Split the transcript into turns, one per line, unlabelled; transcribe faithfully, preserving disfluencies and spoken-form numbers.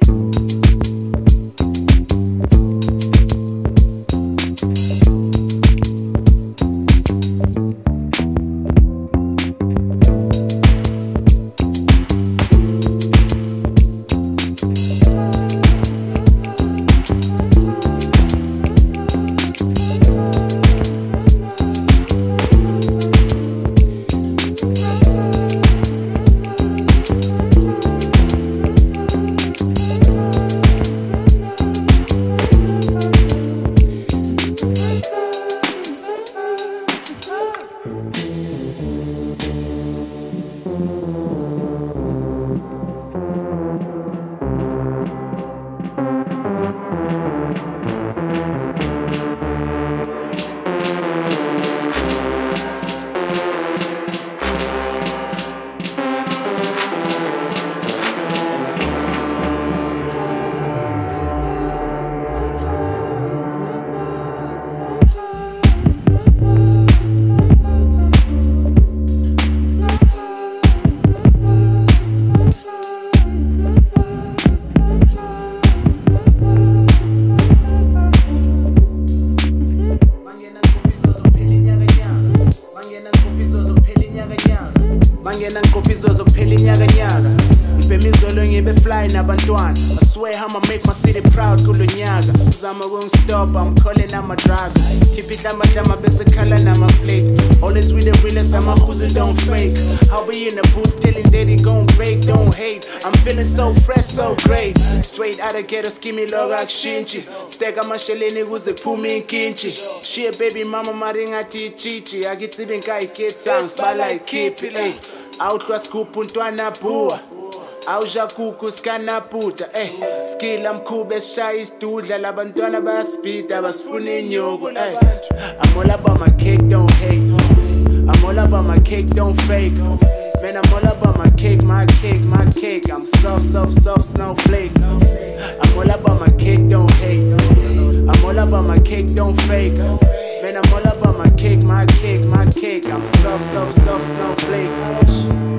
Mangena ngikopizo zokuphela inyaka nyaka ngibhema izolo ngibe fly nabantwana I swear I'ma make my city proud kulo nyaka uzama ukungistop I'm calling ama drugs keep it hlamba bese khala nama flake always with the realest ama who's don't fake I'll be in the booth telling daddy gon' break don't hate I'm feeling so fresh so great straight out of ghetto skimmy logo akushinchi steka amasheleni kuze kuphume inkinchi she baby mama mari ngathi chichi akitsibe ngayikhetha sibala ikhiphi Outlaw scoop untwana bua Awusha kuku skana puta eh skilla mkhube shaya isidudla labantwana bayaspeeda basifuna inyoko eh I'm all about my cake don't hate I'm all about my cake don't fake Man I'm all about my cake my cake my cake I'm soft soft soft snowflake I'm all about my cake don't hate I'm all about my cake don't fake Man I'm all about my cake my cake my cake I'm soft soft soft snowflake